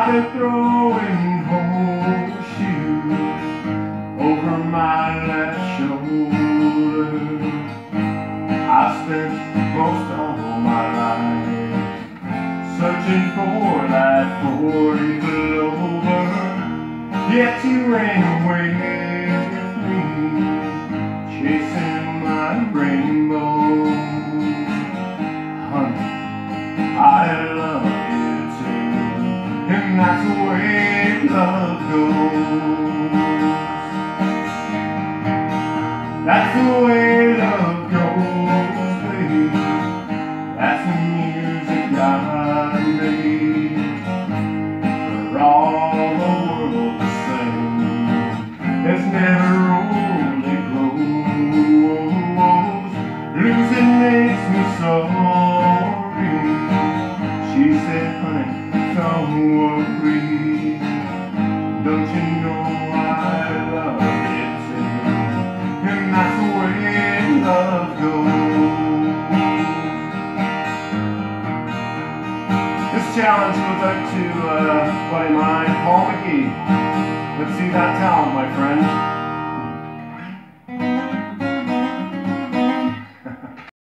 started throwing horseshoes over my left shoulder. I spent most all my life searching for that 40 clover, yet you ran away with me, chasing my rainbow. Honey, I love you too, and that's the way love goes. That's the way love goes, babe. That's the music God made for all the world to sing. It's never only grows. Losing makes me sorry. She said, honey, don't worry. Don't you know I love you too? And that's the way love goes. This challenge goes out to a buddy of mine, Paul McGee. Let's see that talent, my friend.